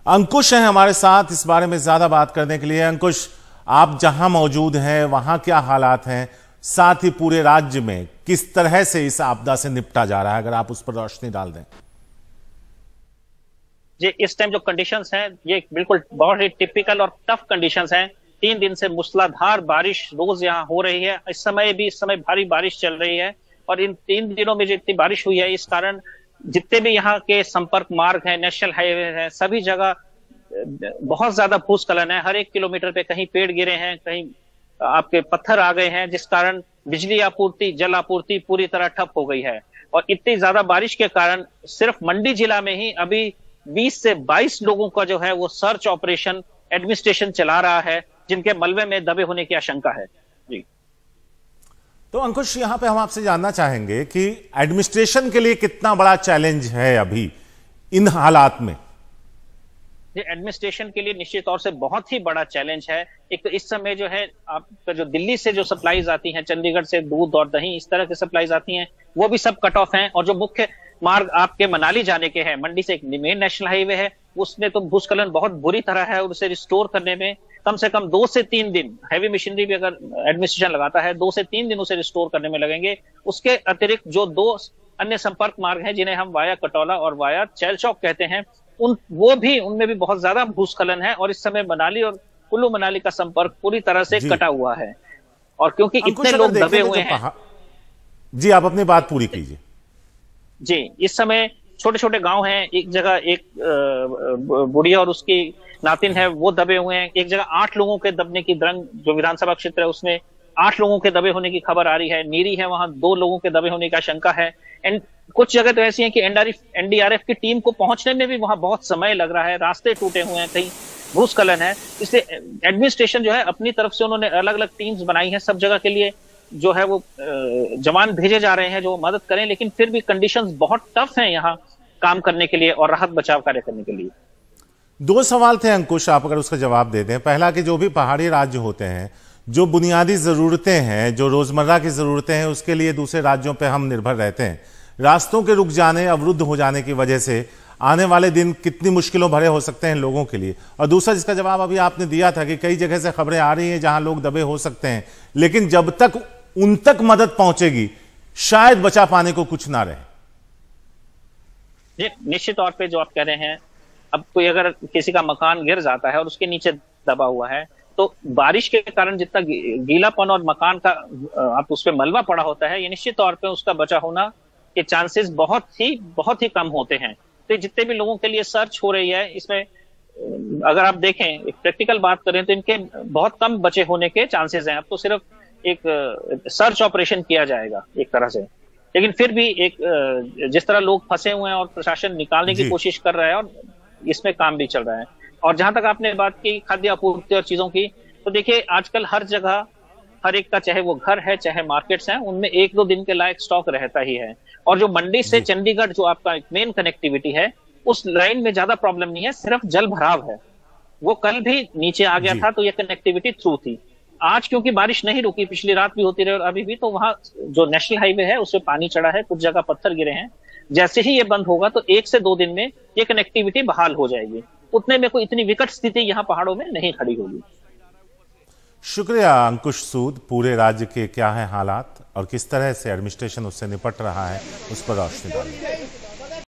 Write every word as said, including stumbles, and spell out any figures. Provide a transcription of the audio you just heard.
अंकुश हैं हमारे साथ इस बारे में ज्यादा बात करने के लिए। अंकुश, आप जहां मौजूद हैं वहां क्या हालात हैं, साथ ही पूरे राज्य में किस तरह से इस आपदा से निपटा जा रहा है, अगर आप उस पर रोशनी डाल दें। जी, इस टाइम जो कंडीशंस हैं ये बिल्कुल बहुत ही टिपिकल और टफ कंडीशंस हैं। तीन दिन से मूसलाधार बारिश रोज यहाँ हो रही है। इस समय भी इस समय भारी बारिश चल रही है और इन तीन दिनों में जितनी बारिश हुई है इस कारण जितने भी यहाँ के संपर्क मार्ग हैं, नेशनल हाईवे हैं, सभी जगह बहुत ज्यादा भूस्खलन है। हर एक किलोमीटर पे कहीं पेड़ गिरे हैं, कहीं आपके पत्थर आ गए हैं, जिस कारण बिजली आपूर्ति, जल आपूर्ति पूरी तरह ठप हो गई है। और इतनी ज्यादा बारिश के कारण सिर्फ मंडी जिला में ही अभी बीस से बाईस लोगों का जो है वो सर्च ऑपरेशन एडमिनिस्ट्रेशन चला रहा है, जिनके मलबे में दबे होने की आशंका है। जी, तो अंकुश, यहां पे हम आपसे जानना चाहेंगे कि एडमिनिस्ट्रेशन के लिए कितना बड़ा चैलेंज है अभी इन हालात में। ये एडमिनिस्ट्रेशन के लिए निश्चित तौर से बहुत ही बड़ा चैलेंज है। एक तो इस समय जो है आपका जो दिल्ली से जो सप्लाईज आती हैं, चंडीगढ़ से दूध और दही इस तरह के सप्लाईज आती हैं, वो भी सब कट ऑफ हैं। और जो मुख्य मार्ग आपके मनाली जाने के हैं, मंडी से एक मेन नेशनल हाईवे है, उसमें तो भूस्खलन बहुत बुरी तरह है और उसे रिस्टोर करने में कम से कम दो से तीन दिन, हैवी मशीनरी भी अगर एडमिनिस्ट्रेशन लगाता है, दो से तीन दिन उसे रिस्टोर करने में लगेंगे। उसके अतिरिक्त जो दो अन्य संपर्क मार्ग हैं जिन्हें हम वाया कटौला और वाया चैल चौक कहते हैं, उन वो भी उनमें भी बहुत ज्यादा भूस्खलन है और इस समय मनाली और कुल्लू मनाली का संपर्क पूरी तरह से कटा हुआ है। और क्योंकि इतने लोग दबे हुए हैं। जी, आप अपनी बात पूरी कीजिए। जी, इस समय छोटे छोटे गांव हैं, एक जगह एक बुढ़िया और उसकी नातिन है वो दबे हुए हैं, एक जगह आठ लोगों के दबने की द्रंग जो विधानसभा क्षेत्र है उसमें आठ लोगों के दबे होने की खबर आ रही है। नीरी है, वहां दो लोगों के दबे होने की आशंका है। एंड कुछ जगह तो ऐसी है कि एनडीआरएफ की टीम को पहुंचने में भी वहां बहुत समय लग रहा है, रास्ते टूटे हुए हैं, कहीं भूस्खलन है। इसलिए एडमिनिस्ट्रेशन जो है अपनी तरफ से उन्होंने अलग अलग टीम्स बनाई हैं, सब जगह के लिए जो है वो जवान भेजे जा रहे हैं जो मदद करें, लेकिन फिर भी कंडीशंस बहुत टफ हैं यहाँ काम करने के लिए और राहत बचाव कार्य करने के लिए। दो सवाल थे अंकुश, आप अगर उसका जवाब दे दें। पहला कि जो भी पहाड़ी राज्य होते हैं, जो बुनियादी जरूरतें हैं, जो रोजमर्रा की जरूरतें हैं, उसके लिए दूसरे राज्यों पे हम निर्भर रहते हैं। रास्तों के रुक जाने, अवरुद्ध हो जाने की वजह से आने वाले दिन कितनी मुश्किलों भरे हो सकते हैं लोगों के लिए। और दूसरा जिसका जवाब अभी आपने दिया था कि कई जगह से खबरें आ रही हैं जहां लोग दबे हो सकते हैं, लेकिन जब तक उन तक मदद पहुंचेगी शायद बचा पाने को कुछ ना रहे। निश्चित तौर पे जो आप कह रहे हैं, अब कोई अगर किसी का मकान गिर जाता है और उसके नीचे दबा हुआ है तो बारिश के कारण जितना गीलापन और मकान का आप उस पर मलबा पड़ा होता है, ये निश्चित तौर पे उसका बचा होना के चांसेस बहुत ही बहुत ही कम होते हैं। तो जितने भी लोगों के लिए सर्च हो रही है, इसमें अगर आप देखें, एक प्रैक्टिकल बात करें तो इनके बहुत कम बचे होने के चांसेस हैं। अब तो सिर्फ एक सर्च ऑपरेशन किया जाएगा एक तरह से, लेकिन फिर भी एक जिस तरह लोग फंसे हुए हैं और प्रशासन निकालने की कोशिश कर रहा है और इसमें काम भी चल रहा है। और जहां तक आपने बात की खाद्य आपूर्ति और चीजों की, तो देखिए आजकल हर जगह हर एक का, चाहे वो घर है चाहे मार्केट्स हैं, उनमें एक दो दिन के लायक स्टॉक रहता ही है। और जो मंडी से चंडीगढ़ जो आपका मेन कनेक्टिविटी है, उस लाइन में ज्यादा प्रॉब्लम नहीं है, सिर्फ जल भराव है। वो कल भी नीचे आ गया था तो ये कनेक्टिविटी थ्रू थी। आज क्योंकि बारिश नहीं रुकी, पिछली रात भी होती रही और अभी भी, तो वहां जो नेशनल हाईवे है उसमें पानी चढ़ा है, कुछ जगह पत्थर गिरे हैं। जैसे ही ये बंद होगा तो एक से दो दिन में ये कनेक्टिविटी बहाल हो जाएगी। उतने में कोई इतनी विकट स्थिति यहाँ पहाड़ों में नहीं खड़ी होगी। शुक्रिया अंकुश सूद। पूरे राज्य के क्या है हालात और किस तरह से एडमिनिस्ट्रेशन उससे निपट रहा है, उस पर रोशनी डाली।